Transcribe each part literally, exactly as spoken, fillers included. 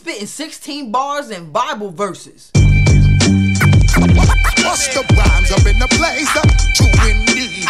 spitting sixteen bars and Bible verses. Busta rhymes up in the place, true indeed.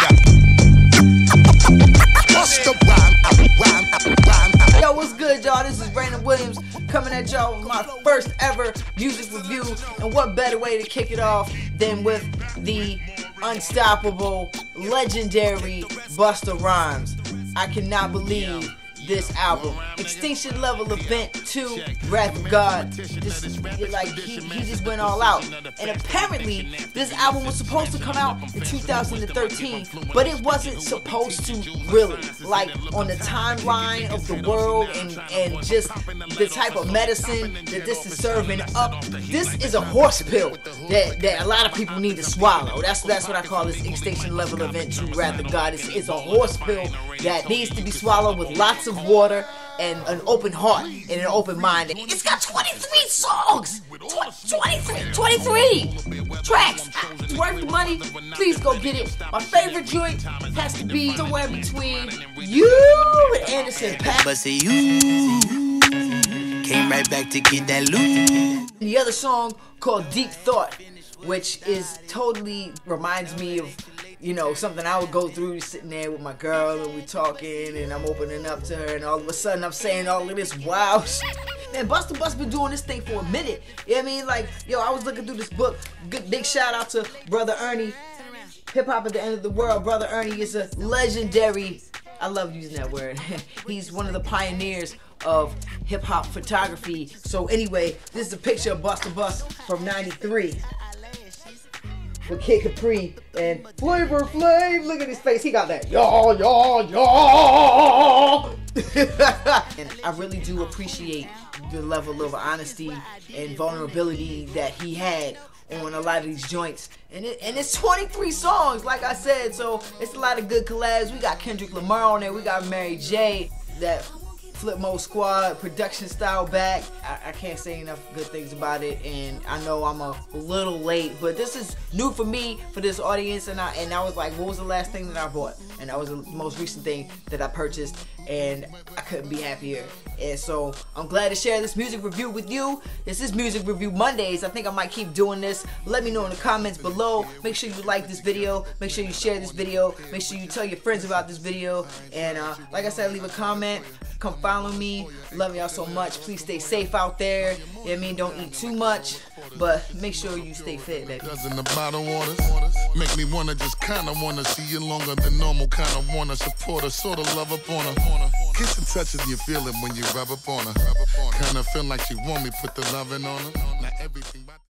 Busta rhyme, rhyme, rhyme. Yo, what's good, y'all? This is Reina Williams coming at y'all with my first ever music review. And what better way to kick it off than with the unstoppable, legendary Busta Rhymes. I cannot believe this album. Extinction Level Event two, Wrath of God. This is like he, he just went all out. And apparently this album was supposed to come out in two thousand thirteen, but it wasn't supposed to really. Like on the timeline of the world and, and just the type of medicine that this is serving up, this is a horse pill that, that a lot of people need to swallow. That's that's what I call this Extinction Level Event two, Wrath of God. It's, it's a horse pill that needs to be swallowed with lots of water and an open heart and an open mind. It's got twenty-three songs! twenty-three, twenty-three tracks! It's worth the money. Please go get it. My favorite joint has to be somewhere between you and Anderson .Paak. But see you came right back to get that loot. The other song called Deep Thought, which is totally reminds me of, you know, something I would go through sitting there with my girl and we talking and I'm opening up to her and all of a sudden I'm saying all of this wild shit. Man, Busta Buss been doing this thing for a minute. You know what I mean? Like, yo, I was looking through this book. Good, big shout out to Brother Ernie. Hip Hop at the End of the World. Brother Ernie is a legendary, I love using that word. He's one of the pioneers of hip hop photography. So anyway, this is a picture of Busta Buss from ninety-three. With Kid Capri and Flavor Flav. Look at his face. He got that y'all, y'all, y'all. And I really do appreciate the level of honesty and vulnerability that he had on a lot of these joints. And it, and it's twenty-three songs, like I said. So it's a lot of good collabs. We got Kendrick Lamar on there. We got Mary J. That Flip Mode Squad production style back. I, I can't say enough good things about it, and I know I'm a little late, but this is new for me, for this audience, and I and I was like, what was the last thing that I bought? And that was the most recent thing that I purchased, and I couldn't be happier. And so I'm glad to share this music review with you. This is Music Review Mondays. I think I might keep doing this. Let me know in the comments below. Make sure you like this video. Make sure you share this video. Make sure you tell your friends about this video. And uh, like I said, leave a comment. Come follow me. Love y'all so much. Please stay safe out there. You know what I mean? Don't eat too much, but make sure you stay fit, baby. Doesn't the bottle waters make me wanna just kinda wanna see you longer than normal, kinda wanna support her, sorta love up on her. Kiss and touch if you feel it when you rub up on her. Kinda feel like she want me, put the loving on her. Now everything